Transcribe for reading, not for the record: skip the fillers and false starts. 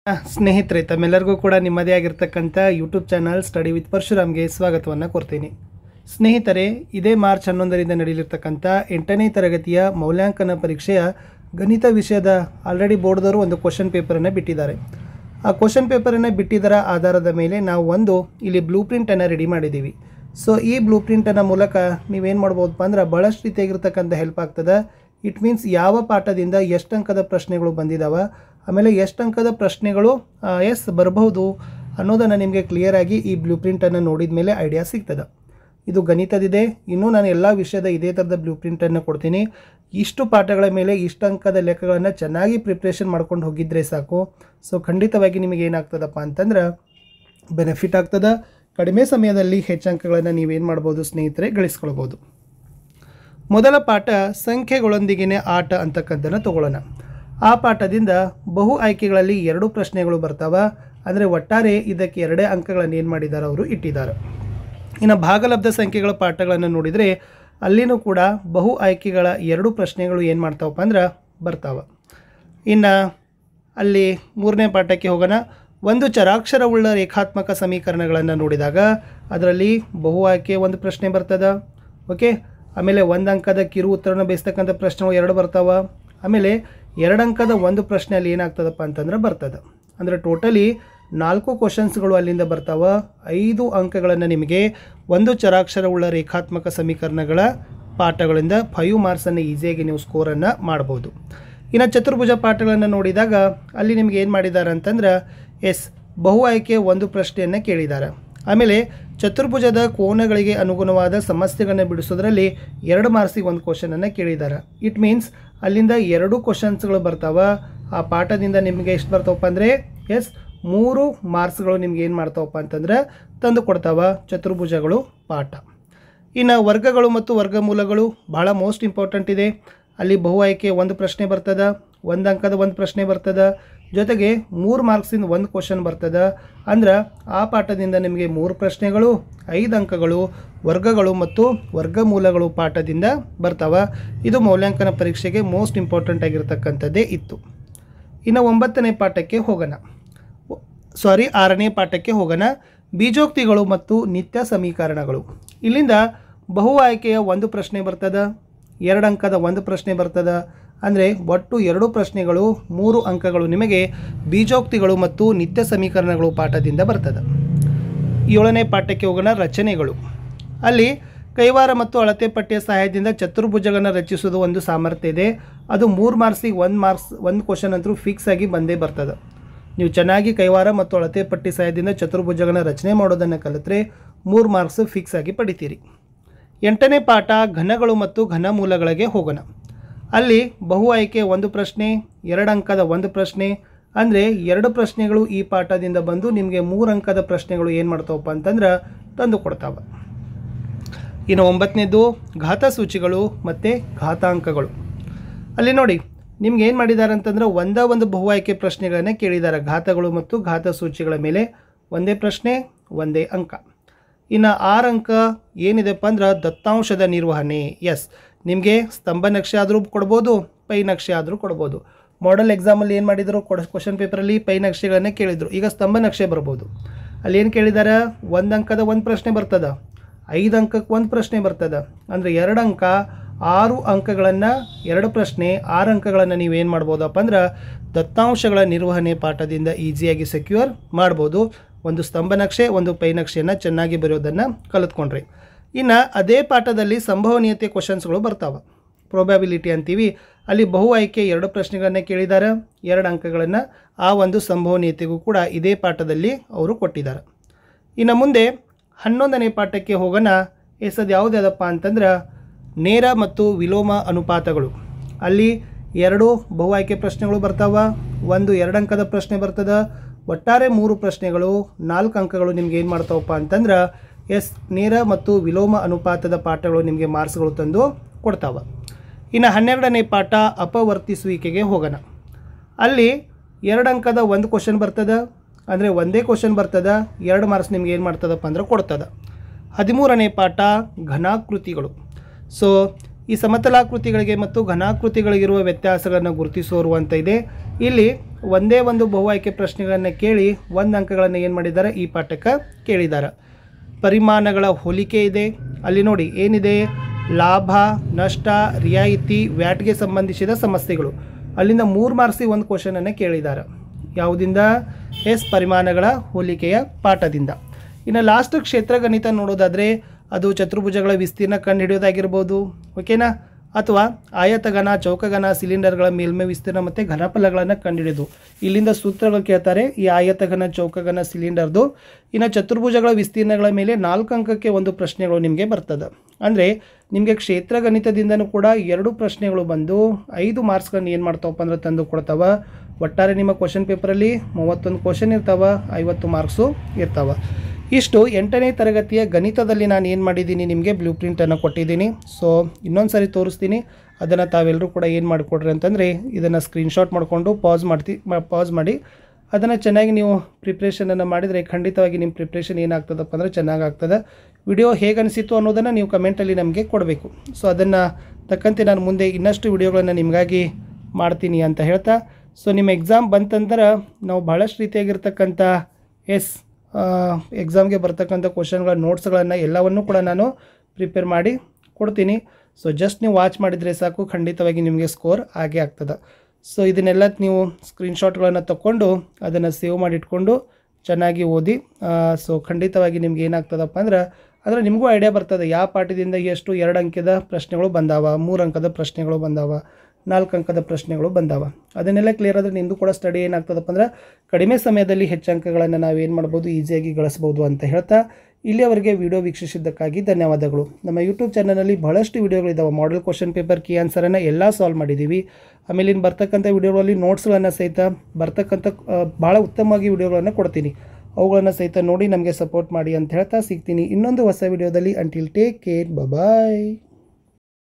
ಸ್ನೇಹಿತರೆ, ತಮ್ಮೆಲ್ಲರಿಗೂ ಕೂಡ ನಿಮ್ಮದೇ ಆಗಿರ್ತಕ್ಕಂಥ ಯೂಟ್ಯೂಬ್ ಚಾನಲ್ ಸ್ಟಡಿ ವಿತ್ ಪರಶುರಾಮ್ಗೆ ಸ್ವಾಗತವನ್ನು ಕೊಡ್ತೀನಿ. ಸ್ನೇಹಿತರೆ, ಇದೇ ಮಾರ್ಚ್ 11ರಿಂದ ನಡೆಯಲಿರ್ತಕ್ಕಂಥ 8ನೇ ತರಗತಿಯ ಮೌಲ್ಯಾಂಕನ ಪರೀಕ್ಷೆಯ ಗಣಿತ ವಿಷಯದ ಆಲ್ರೆಡಿ ಬೋರ್ಡ್ದವರು ಒಂದು ಕ್ವಶನ್ ಪೇಪರನ್ನು ಬಿಟ್ಟಿದ್ದಾರೆ. ಆ ಕ್ವಶನ್ ಪೇಪರನ್ನು ಬಿಟ್ಟಿದ್ದರ ಆಧಾರದ ಮೇಲೆ ನಾವು ಇಲ್ಲಿ ಬ್ಲೂ ಪ್ರಿಂಟನ್ನು ರೆಡಿ ಮಾಡಿದ್ದೀವಿ. ಸೊ ಈ ಬ್ಲೂ ಪ್ರಿಂಟನ್ನು ಮೂಲಕ ನೀವೇನು ಮಾಡ್ಬೋದಪ್ಪ ಅಂದ್ರೆ ಭಾಳಷ್ಟು ರೀತಿಯಾಗಿರ್ತಕ್ಕಂಥ ಹೆಲ್ಪ್ ಆಗ್ತದೆ. ಇಟ್ ಮೀನ್ಸ್ ಯಾವ ಪಾಠದಿಂದ ಎಷ್ಟು ಅಂಕದ ಪ್ರಶ್ನೆಗಳು ಬಂದಿದ್ದಾವೆ, ಆಮೇಲೆ ಎಷ್ಟು ಅಂಕದ ಪ್ರಶ್ನೆಗಳು ಬರಬಹುದು ಅನ್ನೋದನ್ನು ನಿಮಗೆ ಕ್ಲಿಯರಾಗಿ ಈ ಬ್ಲೂ ಪ್ರಿಂಟನ್ನು ನೋಡಿದ ಮೇಲೆ ಐಡಿಯಾ ಸಿಗ್ತದೆ. ಇದು ಗಣಿತದಿದೆ. ಇನ್ನೂ ನಾನು ಎಲ್ಲ ವಿಷಯದ ಇದೇ ಥರದ ಬ್ಲೂ ಪ್ರಿಂಟನ್ನು ಕೊಡ್ತೀನಿ. ಇಷ್ಟು ಪಾಠಗಳ ಮೇಲೆ ಇಷ್ಟು ಅಂಕದ ಲೆಕ್ಕಗಳನ್ನು ಚೆನ್ನಾಗಿ ಪ್ರಿಪ್ರೇಷನ್ ಮಾಡ್ಕೊಂಡು ಹೋಗಿದ್ರೆ ಸಾಕು. ಸೊ ಖಂಡಿತವಾಗಿ ನಿಮಗೆ ಏನಾಗ್ತದಪ್ಪ ಅಂತಂದ್ರೆ ಬೆನಿಫಿಟ್ ಆಗ್ತದೆ. ಕಡಿಮೆ ಸಮಯದಲ್ಲಿ ಹೆಚ್ಚು ಅಂಕಗಳನ್ನು ನೀವೇನು ಮಾಡ್ಬೋದು ಸ್ನೇಹಿತರೆ, ಗಳಿಸ್ಕೊಳ್ಬೋದು. ಮೊದಲ ಪಾಠ ಸಂಖ್ಯೆಗಳೊಂದಿಗಿನ ಆಟ ಅಂತಕ್ಕಂಥದ್ದನ್ನು ತಗೊಳ್ಳೋಣ. ಆ ಪಾಠದಿಂದ ಬಹು ಆಯ್ಕೆಗಳಲ್ಲಿ 2 ಪ್ರಶ್ನೆಗಳು ಬರ್ತಾವೆ. ಅಂದರೆ ಒಟ್ಟಾರೆ ಇದಕ್ಕೆ 2 ಅಂಕಗಳನ್ನು ಏನು ಮಾಡಿದ್ದಾರೆ, ಅವರು ಇಟ್ಟಿದ್ದಾರೆ. ಇನ್ನು ಭಾಗಲಬ್ಧ ಸಂಖ್ಯೆಗಳ ಪಾಠಗಳನ್ನು ನೋಡಿದರೆ ಅಲ್ಲಿನೂ ಕೂಡ ಬಹು ಆಯ್ಕೆಗಳ 2 ಪ್ರಶ್ನೆಗಳು ಏನು ಮಾಡ್ತಾವಪ್ಪ ಅಂದ್ರೆ ಬರ್ತಾವೆ. ಇನ್ನು ಅಲ್ಲಿ 3ನೇ ಪಾಠಕ್ಕೆ ಹೋಗೋಣ. ಒಂದು ಚರಾಕ್ಷರವುಳ್ಳ ರೇಖಾತ್ಮಕ ಸಮೀಕರಣಗಳನ್ನು ನೋಡಿದಾಗ ಅದರಲ್ಲಿ ಬಹು ಆಯ್ಕೆ 1 ಪ್ರಶ್ನೆ ಬರ್ತದೆ. ಓಕೆ, ಆಮೇಲೆ 1 ಅಂಕದ ಕಿರು ಉತ್ತರವನ್ನು ಬೇಯಿಸ್ತಕ್ಕಂಥ ಪ್ರಶ್ನೆಗಳು 2 ಬರ್ತಾವೆ. ಆಮೇಲೆ 2 ಅಂಕದ 1 ಪ್ರಶ್ನೆಯಲ್ಲಿ ಏನಾಗ್ತದಪ್ಪ ಅಂತಂದ್ರೆ ಬರ್ತದೆ. ಅಂದರೆ ಟೋಟಲಿ 4 ಕ್ವಶನ್ಸ್ಗಳು ಅಲ್ಲಿಂದ ಬರ್ತಾವೆ. 5 ಅಂಕಗಳನ್ನು ನಿಮಗೆ ಒಂದು ಚರಾಕ್ಷರವುಳ್ಳ ರೇಖಾತ್ಮಕ ಸಮೀಕರಣಗಳ ಪಾಠಗಳಿಂದ 5 ಮಾರ್ಕ್ಸನ್ನು ಈಸಿಯಾಗಿ ನೀವು ಸ್ಕೋರನ್ನು ಮಾಡ್ಬೋದು. ಇನ್ನು ಚತುರ್ಭುಜ ಪಾಠಗಳನ್ನು ನೋಡಿದಾಗ ಅಲ್ಲಿ ನಿಮಗೆ ಏನು ಮಾಡಿದ್ದಾರೆ ಅಂತಂದ್ರೆ ಬಹು ಆಯ್ಕೆ 1 ಪ್ರಶ್ನೆಯನ್ನು ಕೇಳಿದ್ದಾರೆ. ಆಮೇಲೆ ಚತುರ್ಭುಜದ ಕೋನಗಳಿಗೆ ಅನುಗುಣವಾದ ಸಮಸ್ಯೆಗಳನ್ನು ಬಿಡಿಸೋದ್ರಲ್ಲಿ 2 ಮಾರ್ಕ್ಸಿಗೆ 1 ಕ್ವಶನನ್ನು ಕೇಳಿದ್ದಾರೆ. ಇಟ್ ಮೀನ್ಸ್ ಅಲ್ಲಿಂದ 2 ಕ್ವಶನ್ಸ್ಗಳು ಬರ್ತಾವೆ. ಆ ಪಾಠದಿಂದ ನಿಮಗೆ ಎಷ್ಟು ಬರ್ತಾವಪ್ಪ ಅಂದರೆ 3 ಮಾರ್ಕ್ಸ್ಗಳು ನಿಮ್ಗೆ ಏನು ಮಾಡ್ತಾವಪ್ಪ ಅಂತಂದ್ರೆ ತಂದು ಕೊಡ್ತಾವೆ ಚತುರ್ಭುಜಗಳು ಪಾಠ. ಇನ್ನು ವರ್ಗಗಳು ಮತ್ತು ವರ್ಗಮೂಲಗಳು ಭಾಳ ಮೋಸ್ಟ್ ಇಂಪಾರ್ಟೆಂಟ್ ಇದೆ. ಅಲ್ಲಿ ಬಹು ಆಯ್ಕೆ 1 ಪ್ರಶ್ನೆ ಬರ್ತದೆ, 1 ಅಂಕದ 1 ಪ್ರಶ್ನೆ ಬರ್ತದೆ, ಜೊತೆಗೆ 3 ಮಾರ್ಕ್ಸಿಂದ 1 ಕ್ವಶನ್ ಬರ್ತದೆ. ಅಂದ್ರೆ ಆ ಪಾಠದಿಂದ ನಿಮಗೆ 3 ಪ್ರಶ್ನೆಗಳು, 5 ಅಂಕಗಳು, ವರ್ಗಗಳು ಮತ್ತು ವರ್ಗಮೂಲಗಳು ಪಾಠದಿಂದ ಬರ್ತಾವೆ. ಇದು ಮೌಲ್ಯಾಂಕನ ಪರೀಕ್ಷೆಗೆ ಮೋಸ್ಟ್ ಇಂಪಾರ್ಟೆಂಟ್ ಆಗಿರ್ತಕ್ಕಂಥದ್ದೇ ಇತ್ತು. ಇನ್ನು 9ನೇ ಪಾಠಕ್ಕೆ ಹೋಗೋಣ. 6ನೇ ಪಾಠಕ್ಕೆ ಹೋಗೋಣ. ಬೀಜೋಕ್ತಿಗಳು ಮತ್ತು ನಿತ್ಯ ಸಮೀಕರಣಗಳು. ಇಲ್ಲಿಂದ ಬಹು ಆಯ್ಕೆಯ 1 ಪ್ರಶ್ನೆ ಬರ್ತದೆ, 2 ಅಂಕದ 1 ಪ್ರಶ್ನೆ ಬರ್ತದೆ. ಅಂದರೆ ಒಟ್ಟು 2 ಪ್ರಶ್ನೆಗಳು, 3 ಅಂಕಗಳು ನಿಮಗೆ ಬೀಜೋಕ್ತಿಗಳು ಮತ್ತು ನಿತ್ಯ ಸಮೀಕರಣಗಳು ಪಾಠದಿಂದ ಬರ್ತದೆ. 7ನೇ ಪಾಠಕ್ಕೆ ಹೋಗೋಣ. ರಚನೆಗಳು. ಅಲ್ಲಿ ಕೈವಾರ ಮತ್ತು ಅಳತೆ ಪಟ್ಟಿಯ ಸಹಾಯದಿಂದ ಚತುರ್ಭುಜಗಳನ್ನು ರಚಿಸೋದು ಒಂದು ಸಾಮರ್ಥ್ಯ ಇದೆ. ಅದು 3 ಮಾರ್ಕ್ಸಿಗೆ 1 ಕ್ವಶನ್ ಅಂತೂ ಫಿಕ್ಸ್ ಆಗಿ ಬಂದೇ ಬರ್ತದೆ. ನೀವು ಚೆನ್ನಾಗಿ ಕೈವಾರ ಮತ್ತು ಅಳತೆ ಪಟ್ಟಿ ಸಹಾಯದಿಂದ ಚತುರ್ಭುಜಗಳನ್ನು ರಚನೆ ಮಾಡೋದನ್ನು ಕಲಿತ್ರೆ 3 ಮಾರ್ಕ್ಸ್ ಫಿಕ್ಸ್ ಆಗಿ ಪಡಿತೀರಿ. 8ನೇ ಪಾಠ ಘನಗಳು ಮತ್ತು ಘನಮೂಲಗಳಿಗೆ ಹೋಗೋಣ. ಅಲ್ಲಿ ಬಹು ಆಯ್ಕೆ 1 ಪ್ರಶ್ನೆ, 2 ಅಂಕದ 1 ಪ್ರಶ್ನೆ. ಅಂದರೆ 2 ಪ್ರಶ್ನೆಗಳು ಈ ಪಾಠದಿಂದ ಬಂದು ನಿಮಗೆ 3 ಅಂಕದ ಪ್ರಶ್ನೆಗಳು ಏನು ಮಾಡ್ತಾವಪ್ಪ ಅಂತಂದ್ರೆ ತಂದು ಕೊಡ್ತಾವೆ. ಇನ್ನು 9ನೇದು ಘಾತ ಸೂಚಿಗಳು ಮತ್ತು ಘಾತಾಂಕಗಳು. ಅಲ್ಲಿ ನೋಡಿ ನಿಮ್ಗೆ ಏನು ಮಾಡಿದ್ದಾರೆ ಅಂತಂದ್ರೆ ಒಂದು ಬಹು ಆಯ್ಕೆ ಪ್ರಶ್ನೆಗಳನ್ನು ಕೇಳಿದ್ದಾರೆ. ಘಾತಗಳು ಮತ್ತು ಘಾತ ಸೂಚಿಗಳ ಮೇಲೆ 1 ಪ್ರಶ್ನೆ, 1 ಅಂಕ. ಇನ್ನು 6 ಅಂಕ ಏನಿದೆಪ್ಪ ಅಂದ್ರೆ ದತ್ತಾಂಶದ ನಿರ್ವಹಣೆ. ನಿಮಗೆ ಸ್ತಂಭ ನಕ್ಷೆ ಆದರೂ ಕೊಡ್ಬೋದು, ಪೈ ನಕ್ಷೆ ಆದರೂ ಕೊಡ್ಬೋದು. ಮಾಡೆಲ್ ಎಕ್ಸಾಮಲ್ಲಿ ಏನು ಮಾಡಿದರು, ಕ್ವಶನ್ ಪೇಪರಲ್ಲಿ ಪೈ ನಕ್ಷೆಗಳನ್ನೇ ಕೇಳಿದರು. ಈಗ ಸ್ತಂಭ ನಕ್ಷೆ ಬರ್ಬೋದು. ಅಲ್ಲಿ ಏನು ಕೇಳಿದ್ದಾರೆ, 1 ಅಂಕದ 1 ಪ್ರಶ್ನೆ ಬರ್ತದೆ, 5 ಅಂಕಕ್ಕೆ 1 ಪ್ರಶ್ನೆ ಬರ್ತದೆ. ಅಂದರೆ 2 ಅಂಕ 6 ಅಂಕಗಳನ್ನು 2 ಪ್ರಶ್ನೆ 6 ಅಂಕಗಳನ್ನು ನೀವೇನು ಮಾಡ್ಬೋದಪ್ಪ ಅಂದ್ರೆ ದತ್ತಾಂಶಗಳ ನಿರ್ವಹಣೆ ಪಾಠದಿಂದ ಈಸಿಯಾಗಿ ಸೆಕ್ಯೂರ್ ಮಾಡ್ಬೋದು. ಒಂದು ಸ್ತಂಭ ನಕ್ಷೆ, ಒಂದು ಪೈ ನಕ್ಷೆಯನ್ನು ಚೆನ್ನಾಗಿ ಬರೆಯೋದನ್ನು ಕಲಿತ್ಕೊಂಡ್ರಿ. ಇನ್ನು ಅದೇ ಪಾಠದಲ್ಲಿ ಸಂಭವನೀಯತೆ ಕ್ವಶನ್ಸ್ಗಳು ಬರ್ತಾವೆ, ಪ್ರೊಬ್ಯಾಬಿಲಿಟಿ ಅಂತೀವಿ. ಅಲ್ಲಿ ಬಹು ಆಯ್ಕೆ 2 ಪ್ರಶ್ನೆಗಳನ್ನು ಕೇಳಿದ್ದಾರೆ, 2 ಅಂಕಗಳನ್ನು ಆ ಒಂದು ಸಂಭವನೀಯತೆಗೂ ಕೂಡ ಇದೇ ಪಾಠದಲ್ಲಿ ಅವರು ಕೊಟ್ಟಿದ್ದಾರೆ. ಇನ್ನು ಮುಂದೆ 11ನೇ ಪಾಠಕ್ಕೆ ಹೋಗೋಣ. ಅದು ಯಾವುದ್ಯಾವುದಪ್ಪ ಅಂತಂದ್ರೆ ನೇರ ಮತ್ತು ವಿಲೋಮ ಅನುಪಾತಗಳು. ಅಲ್ಲಿ 2 ಬಹು ಆಯ್ಕೆ ಪ್ರಶ್ನೆಗಳು ಬರ್ತಾವೆ, 1 2 ಅಂಕದ ಪ್ರಶ್ನೆ ಬರ್ತದೆ. ಒಟ್ಟಾರೆ 3 ಪ್ರಶ್ನೆಗಳು, 4 ಅಂಕಗಳು ನಿಮ್ಗೆ ಏನು ಮಾಡ್ತಾವಪ್ಪ ಅಂತಂದ್ರೆ ನೇರ ಮತ್ತು ವಿಲೋಮ ಅನುಪಾತದ ಪಾಠಗಳು ನಿಮಗೆ ಮಾರ್ಕ್ಸ್ಗಳು ತಂದು ಕೊಡ್ತಾವೆ. ಇನ್ನು 12ನೇ ಪಾಠ ಅಪವರ್ತಿಸುವಿಕೆಗೆ ಹೋಗೋಣ. ಅಲ್ಲಿ 2 ಅಂಕದ 1 ಕ್ವಶನ್ ಬರ್ತದೆ. ಅಂದರೆ 1 ಕ್ವಶನ್ ಬರ್ತದೆ, 2 ಮಾರ್ಕ್ಸ್ ನಿಮ್ಗೆ ಏನು ಮಾಡ್ತದಪ್ಪ ಅಂದ್ರೆ ಕೊಡ್ತದೆ. 13ನೇ ಪಾಠ ಘನಾಕೃತಿಗಳು. ಸೊ ಈ ಸಮತಲಾಕೃತಿಗಳಿಗೆ ಮತ್ತು ಘನಾಕೃತಿಗಳಿಗಿರುವ ವ್ಯತ್ಯಾಸಗಳನ್ನು ಗುರುತಿಸೋರು ಅಂತ ಇದೆ. ಇಲ್ಲಿ ಒಂದೇ ಒಂದು ಬಹು ಆಯ್ಕೆ ಪ್ರಶ್ನೆಗಳನ್ನು ಕೇಳಿ 1 ಅಂಕಗಳನ್ನು ಏನು ಮಾಡಿದ್ದಾರೆ ಈ ಪಾಠಕ್ಕೆ ಕೇಳಿದ್ದಾರೆ. ಪರಿಮಾಣಗಳ ಹೋಲಿಕೆ ಇದೆ. ಅಲ್ಲಿ ನೋಡಿ ಏನಿದೆ, ಲಾಭ, ನಷ್ಟ, ರಿಯಾಯಿತಿ, ವ್ಯಾಟ್ಗೆ ಸಂಬಂಧಿಸಿದ ಸಮಸ್ಯೆಗಳು. ಅಲ್ಲಿಂದ 3 ಮಾರ್ಕ್ಸಿಗೆ ಒಂದು ಕ್ವಶನನ್ನು ಕೇಳಿದ್ದಾರೆ. ಯಾವುದಿಂದ? ಪರಿಮಾಣಗಳ ಹೋಲಿಕೆಯ ಪಾಠದಿಂದ. ಇನ್ನು ಲಾಸ್ಟ್ ಕ್ಷೇತ್ರಗಣಿತ ನೋಡೋದಾದರೆ ಅದು ಚತುರ್ಭುಜಗಳ ವಿಸ್ತೀರ್ಣ ಕಂಡು ಹಿಡಿಯೋದಾಗಿರ್ಬೋದು, ಓಕೆನಾ, ಅಥವಾ ಆಯತಘನ, ಚೌಕಘನ, ಸಿಲಿಂಡರ್ಗಳ ಮೇಲ್ಮೈ ವಿಸ್ತೀರ್ಣ ಮತ್ತು ಘನಫಲಗಳನ್ನು ಕಂಡುಹಿಡಿದು ಇಲ್ಲಿಂದ ಸೂತ್ರಗಳು ಕೇಳ್ತಾರೆ. ಈ ಆಯತಘನ, ಚೌಕಘನ, ಸಿಲಿಂಡರ್ದು. ಇನ್ನು ಚತುರ್ಭುಜಗಳ ವಿಸ್ತೀರ್ಣಗಳ ಮೇಲೆ 4 ಅಂಕಕ್ಕೆ ಒಂದು ಪ್ರಶ್ನೆಗಳು ನಿಮಗೆ ಬರ್ತದೆ. ಅಂದರೆ ನಿಮಗೆ ಕ್ಷೇತ್ರಗಣಿತದಿಂದನೂ ಕೂಡ 2 ಪ್ರಶ್ನೆಗಳು ಬಂದು 5 ಮಾರ್ಕ್ಸ್ಗಳನ್ನು ಏನು ಮಾಡ್ತಾವಪ್ಪ ಅಂದ್ರೆ ತಂದು ಕೊಡ್ತಾವೆ. ಒಟ್ಟಾರೆ ನಿಮ್ಮ ಕ್ವಶನ್ ಪೇಪರಲ್ಲಿ 31 ಕ್ವಶನ್ ಇರ್ತಾವೆ, 50 ಮಾರ್ಕ್ಸು ಇರ್ತಾವೆ. ಇಷ್ಟು 8ನೇ ತರಗತಿಯ ಗಣಿತದಲ್ಲಿ ನಾನು ಏನು ಮಾಡಿದ್ದೀನಿ, ನಿಮಗೆ ಬ್ಲೂ ಪ್ರಿಂಟನ್ನು ಕೊಟ್ಟಿದ್ದೀನಿ. ಸೊ ಇನ್ನೊಂದು ಸಾರಿ ತೋರಿಸ್ತೀನಿ, ಅದನ್ನು ತಾವೆಲ್ಲರೂ ಕೂಡ ಏನು ಮಾಡಿಕೊಡ್ರಿ ಅಂತಂದರೆ ಇದನ್ನು ಸ್ಕ್ರೀನ್ಶಾಟ್ ಮಾಡಿಕೊಂಡು ಪಾಸ್ ಮಾಡಿ ಅದನ್ನು ಚೆನ್ನಾಗಿ ನೀವು ಪ್ರಿಪ್ರೇಷನನ್ನು ಮಾಡಿದರೆ ಖಂಡಿತವಾಗಿ ನಿಮ್ಮ ಪ್ರಿಪ್ರೇಷನ್ ಏನಾಗ್ತದಪ್ಪ ಅಂದರೆ ಚೆನ್ನಾಗಿ ಆಗ್ತದೆ. ವಿಡಿಯೋ ಹೇಗೆ ಅನಿಸಿತು ಅನ್ನೋದನ್ನು ನೀವು ಕಮೆಂಟಲ್ಲಿ ನಮಗೆ ಕೊಡಬೇಕು. ಸೊ ಅದನ್ನು ತಕ್ಕಂತೆ ನಾನು ಮುಂದೆ ಇನ್ನಷ್ಟು ವಿಡಿಯೋಗಳನ್ನು ನಿಮಗಾಗಿ ಮಾಡ್ತೀನಿ ಅಂತ ಹೇಳ್ತಾ, ಸೊ ನಿಮ್ಮ ಎಕ್ಸಾಮ್ ಬಂತಂದ್ರೆ ನಾವು ಭಾಳಷ್ಟು ರೀತಿಯಾಗಿರ್ತಕ್ಕಂಥ ಎಕ್ಸಾಮ್ಗೆ ಬರ್ತಕ್ಕಂಥ ಕ್ವಶನ್ಗಳ ನೋಟ್ಸ್ಗಳನ್ನು ಎಲ್ಲವನ್ನೂ ಕೂಡ ನಾನು ಪ್ರಿಪೇರ್ ಮಾಡಿ ಕೊಡ್ತೀನಿ. ಸೊ ಜಸ್ಟ್ ನೀವು ವಾಚ್ ಮಾಡಿದರೆ ಸಾಕು, ಖಂಡಿತವಾಗಿ ನಿಮಗೆ ಸ್ಕೋರ್ ಆಗೇ ಆಗ್ತದೆ. ಸೊ ಇದನ್ನೆಲ್ಲ ನೀವು ಸ್ಕ್ರೀನ್ಶಾಟ್ಗಳನ್ನು ತಗೊಂಡು ಅದನ್ನು ಸೇವ್ ಮಾಡಿ ಇಟ್ಕೊಂಡು ಚೆನ್ನಾಗಿ ಓದಿ. ಸೊ ಖಂಡಿತವಾಗಿ ನಿಮ್ಗೆ ಏನಾಗ್ತದಪ್ಪ ಅಂದ್ರೆ ನಿಮಗೂ ಐಡಿಯಾ ಬರ್ತದೆ ಯಾವ ಪಾಠದಿಂದ ಎಷ್ಟು 2 ಅಂಕದ ಪ್ರಶ್ನೆಗಳು ಬಂದಾವ, 3 ಅಂಕದ ಪ್ರಶ್ನೆಗಳು ಬಂದಾವ, 4 ಅಂಕದ ಪ್ರಶ್ನೆಗಳು ಬಂದಾವ. ಅದನ್ನೆಲ್ಲ ಕ್ಲಿಯರ್ ಆದರೆ ನಿಮ್ಮದು ಕೂಡ ಸ್ಟಡಿ ಏನಾಗ್ತದಪ್ಪ ಅಂದ್ರೆ ಕಡಿಮೆ ಸಮಯದಲ್ಲಿ ಹೆಚ್ಚು ಅಂಕಗಳನ್ನು ನಾವೇನು ಮಾಡ್ಬೋದು, ಈಸಿಯಾಗಿ ಗಳಿಸ್ಬೋದು ಅಂತ ಹೇಳ್ತಾ ಇಲ್ಲಿಯವರೆಗೆ ವಿಡಿಯೋ ವೀಕ್ಷಿಸಿದ್ದಕ್ಕಾಗಿ ಧನ್ಯವಾದಗಳು. ನಮ್ಮ ಯೂಟ್ಯೂಬ್ ಚಾನಲಲ್ಲಿ ಬಹಳಷ್ಟು ವಿಡಿಯೋಗಳಿದ್ದಾವೆ. ಮಾಡೆಲ್ ಕ್ವಶನ್ ಪೇಪರ್ ಕೀ ಆನ್ಸರನ್ನು ಎಲ್ಲ ಸಾಲ್ವ್ ಮಾಡಿದ್ದೀವಿ. ಆಮೇಲೆ ಇನ್ನು ಬರ್ತಕ್ಕಂಥ ವಿಡಿಯೋಗಳಲ್ಲಿ ನೋಟ್ಸ್ಗಳನ್ನು ಸಹಿತ ಬರ್ತಕ್ಕಂಥ ಭಾಳ ಉತ್ತಮವಾಗಿ ವಿಡಿಯೋಗಳನ್ನು ಕೊಡ್ತೀನಿ. ಅವುಗಳನ್ನು ಸಹಿತ ನೋಡಿ ನಮಗೆ ಸಪೋರ್ಟ್ ಮಾಡಿ ಅಂತ ಹೇಳ್ತಾ ಸಿಗ್ತೀನಿ ಇನ್ನೊಂದು ಹೊಸ ವಿಡಿಯೋದಲ್ಲಿ. ಅಂಟಿಲ್ ಟೇಕ್ ಕೇರ್, ಬಾಯ್.